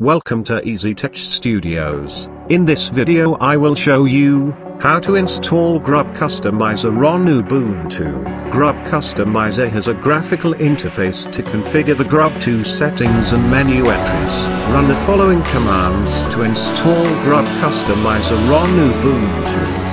Welcome to EasyTech Studios. In this video I will show you how to install Grub Customizer on Ubuntu. Grub Customizer has a graphical interface to configure the Grub 2 settings and menu entries. Run the following commands to install Grub Customizer on Ubuntu.